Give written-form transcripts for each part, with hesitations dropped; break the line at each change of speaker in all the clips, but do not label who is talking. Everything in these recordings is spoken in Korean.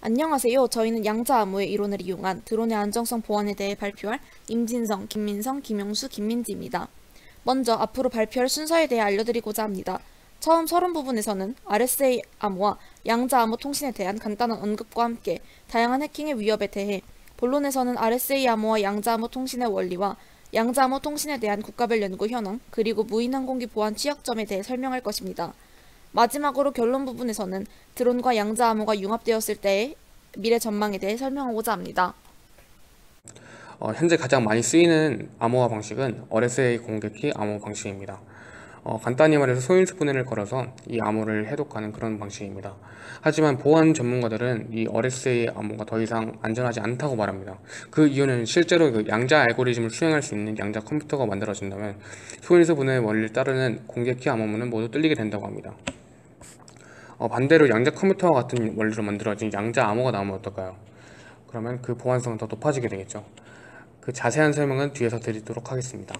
안녕하세요. 저희는 양자암호의 이론을 이용한 드론의 안정성 보완에 대해 발표할 임진성, 김민성, 김용수, 김민지입니다. 먼저 앞으로 발표할 순서에 대해 알려드리고자 합니다. 처음 서론 부분에서는 RSA 암호와 양자암호 통신에 대한 간단한 언급과 함께 다양한 해킹의 위협에 대해, 본론에서는 RSA 암호와 양자암호 통신의 원리와 양자암호 통신에 대한 국가별 연구 현황, 그리고 무인항공기 보안 취약점에 대해 설명할 것입니다. 마지막으로 결론 부분에서는 드론과 양자암호가 융합되었을 때의 미래 전망에 대해 설명하고자 합니다.
현재 가장 많이 쓰이는 암호화 방식은 RSA 공개키 암호 방식입니다. 간단히 말해서 소인수 분해를 걸어서 이 암호를 해독하는 그런 방식입니다. 하지만 보안 전문가들은 이 RSA 암호가 더 이상 안전하지 않다고 말합니다. 그 이유는 실제로 그 양자 알고리즘을 수행할 수 있는 양자 컴퓨터가 만들어진다면 소인수 분해의 원리를 따르는 공개키 암호문은 모두 뚫리게 된다고 합니다. 반대로 양자 컴퓨터와 같은 원리로 만들어진 양자 암호가 나오면 어떨까요? 그러면 그 보안성은 더 높아지게 되겠죠. 그 자세한 설명은 뒤에서 드리도록 하겠습니다.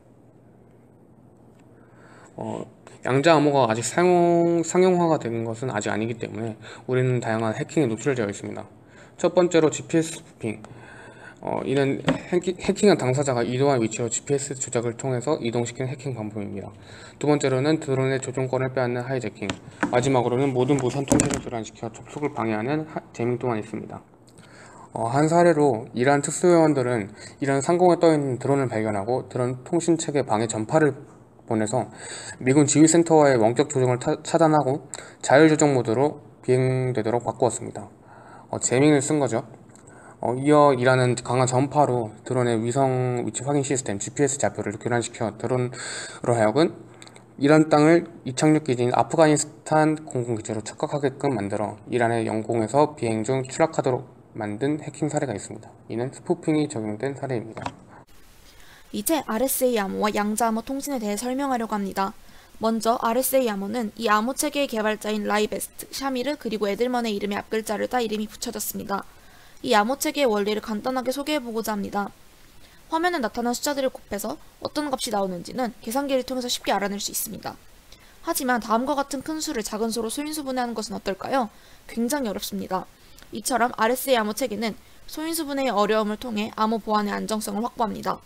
양자 암호가 아직 상용화가 된 것은 아직 아니기 때문에 우리는 다양한 해킹에 노출되어 있습니다. 첫 번째로 GPS 스푸핑. 이는 해킹한 당사자가 이동한 위치로 GPS 조작을 통해서 이동시키는 해킹 방법입니다. 두 번째로는 드론의 조종권을 빼앗는 하이제킹. 마지막으로는 모든 무선 통신을 교란시켜 접속을 방해하는 제밍 또한 있습니다. 한 사례로 이러한 특수요원들은 이런 상공에 떠있는 드론을 발견하고 드론 통신체계 방해 전파를 보내서 미군 지휘센터와의 원격 조정을 차단하고 자율조정 모드로 비행되도록 바꾸었습니다. 제밍을 쓴 거죠. 이어 이라는 강한 전파로 드론의 위성 위치 확인 시스템 GPS 좌표를 교란시켜 드론으로 하여금 이란 땅을 이착륙 기지인 아프가니스탄 공군기지로 착각하게끔 만들어 이란의 영공에서 비행 중 추락하도록 만든 해킹 사례가 있습니다. 이는 스푸핑이 적용된 사례입니다.
이제 RSA 암호와 양자암호 통신에 대해 설명하려고 합니다. 먼저 RSA 암호는 이 암호 체계의 개발자인 라이베스트, 샤미르, 그리고 에들먼의 이름의 앞글자를 따 이름이 붙여졌습니다. 이 암호 체계의 원리를 간단하게 소개해보고자 합니다. 화면에 나타난 숫자들을 곱해서 어떤 값이 나오는지는 계산기를 통해서 쉽게 알아낼 수 있습니다. 하지만 다음과 같은 큰 수를 작은 수로 소인수 분해하는 것은 어떨까요? 굉장히 어렵습니다. 이처럼 RSA 암호 체계는 소인수 분해의 어려움을 통해 암호 보안의 안정성을 확보합니다.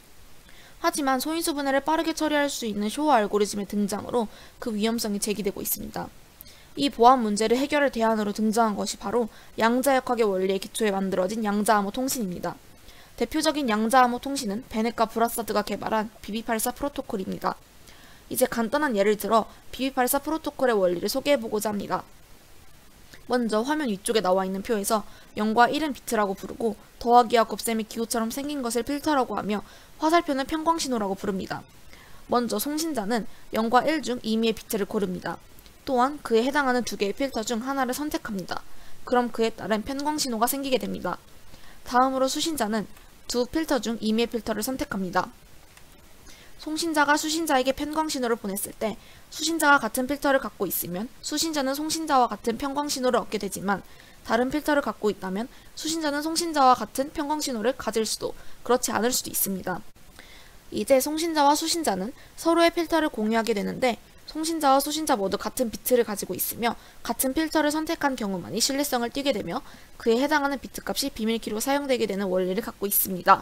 하지만 소인수 분해를 빠르게 처리할 수 있는 쇼어 알고리즘의 등장으로 그 위험성이 제기되고 있습니다. 이 보안 문제를 해결할 대안으로 등장한 것이 바로 양자역학의 원리에 기초해 만들어진 양자암호 통신입니다. 대표적인 양자암호 통신은 베넷과 브라사드가 개발한 BB84 프로토콜입니다. 이제 간단한 예를 들어 BB84 프로토콜의 원리를 소개해보고자 합니다. 먼저 화면 위쪽에 나와 있는 표에서 0과 1은 비트라고 부르고 더하기와 곱셈이 기호처럼 생긴 것을 필터라고 하며 화살표는 편광신호라고 부릅니다. 먼저 송신자는 0과 1 중 임의의 비트를 고릅니다. 또한 그에 해당하는 두 개의 필터 중 하나를 선택합니다. 그럼 그에 따른 편광신호가 생기게 됩니다. 다음으로 수신자는 두 필터 중 임의의 필터를 선택합니다. 송신자가 수신자에게 편광신호를 보냈을 때 수신자가 같은 필터를 갖고 있으면 수신자는 송신자와 같은 편광신호를 얻게 되지만 다른 필터를 갖고 있다면 수신자는 송신자와 같은 편광신호를 가질 수도 그렇지 않을 수도 있습니다. 이제 송신자와 수신자는 서로의 필터를 공유하게 되는데 송신자와 수신자 모두 같은 비트를 가지고 있으며 같은 필터를 선택한 경우만이 신뢰성을 띠게 되며 그에 해당하는 비트값이 비밀키로 사용되게 되는 원리를 갖고 있습니다.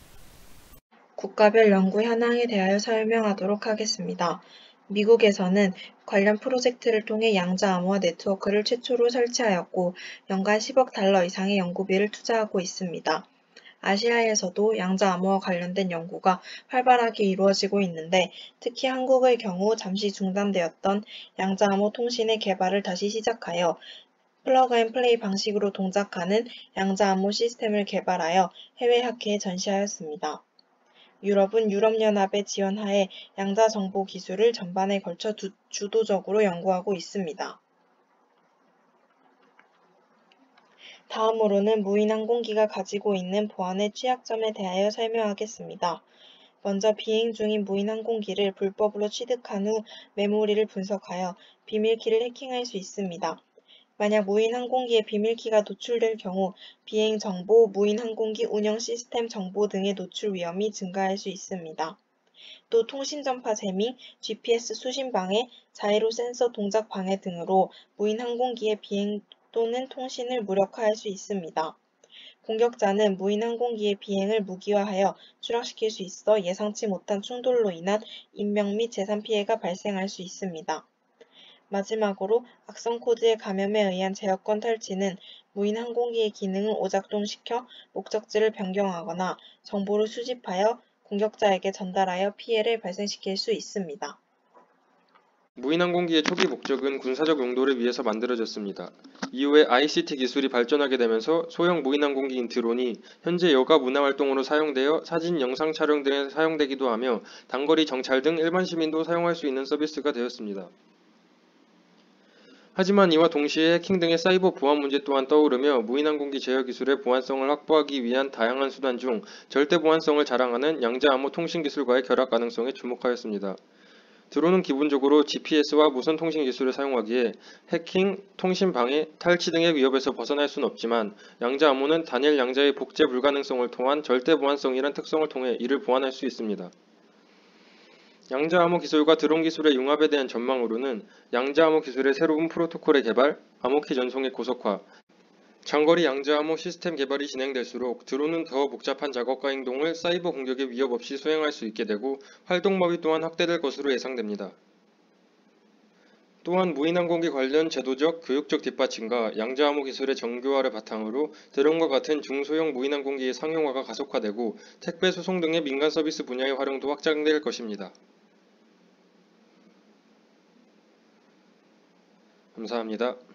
국가별 연구 현황에 대하여 설명하도록 하겠습니다. 미국에서는 관련 프로젝트를 통해 양자암호화 네트워크를 최초로 설치하였고 연간 10억 달러 이상의 연구비를 투자하고 있습니다. 아시아에서도 양자암호와 관련된 연구가 활발하게 이루어지고 있는데 특히 한국의 경우 잠시 중단되었던 양자암호 통신의 개발을 다시 시작하여 플러그 앤 플레이 방식으로 동작하는 양자암호 시스템을 개발하여 해외 학회에 전시하였습니다. 유럽은 유럽연합의 지원하에 양자정보 기술을 전반에 걸쳐 주도적으로 연구하고 있습니다. 다음으로는 무인항공기가 가지고 있는 보안의 취약점에 대하여 설명하겠습니다. 먼저 비행 중인 무인항공기를 불법으로 취득한 후 메모리를 분석하여 비밀키를 해킹할 수 있습니다. 만약 무인항공기에 비밀키가 노출될 경우 비행 정보, 무인항공기 운영 시스템 정보 등의 노출 위험이 증가할 수 있습니다. 또 통신전파 재밍, GPS 수신 방해, 자이로 센서 동작 방해 등으로 무인항공기의 비행 또는 통신을 무력화할 수 있습니다. 공격자는 무인 항공기의 비행을 무기화하여 추락시킬 수 있어 예상치 못한 충돌로 인한 인명 및 재산 피해가 발생할 수 있습니다. 마지막으로 악성 코드의 감염에 의한 제어권 탈취는 무인 항공기의 기능을 오작동시켜 목적지를 변경하거나 정보를 수집하여 공격자에게 전달하여 피해를 발생시킬 수 있습니다.
무인 항공기의 초기 목적은 군사적 용도를 위해서 만들어졌습니다. 이후에 ICT 기술이 발전하게 되면서 소형 무인 항공기인 드론이 현재 여가 문화 활동으로 사용되어 사진, 영상 촬영 등에 사용되기도 하며 단거리 정찰 등 일반 시민도 사용할 수 있는 서비스가 되었습니다. 하지만 이와 동시에 해킹 등의 사이버 보안 문제 또한 떠오르며 무인 항공기 제어 기술의 보안성을 확보하기 위한 다양한 수단 중 절대 보안성을 자랑하는 양자 암호 통신 기술과의 결합 가능성에 주목하였습니다. 드론은 기본적으로 GPS와 무선 통신 기술을 사용하기에 해킹, 통신 방해, 탈취 등의 위협에서 벗어날 수는 없지만 양자 암호는 단일 양자의 복제 불가능성을 통한 절대 보안성이란 특성을 통해 이를 보완할 수 있습니다. 양자 암호 기술과 드론 기술의 융합에 대한 전망으로는 양자 암호 기술의 새로운 프로토콜의 개발, 암호키 전송의 고속화, 장거리 양자 암호 시스템 개발이 진행될수록 드론은 더 복잡한 작업과 행동을 사이버 공격의 위협 없이 수행할 수 있게 되고 활동 범위 또한 확대될 것으로 예상됩니다. 또한 무인 항공기 관련 제도적, 교육적 뒷받침과 양자 암호 기술의 정교화를 바탕으로 드론과 같은 중소형 무인 항공기의 상용화가 가속화되고 택배 수송 등의 민간 서비스 분야의 활용도 확장될 것입니다. 감사합니다.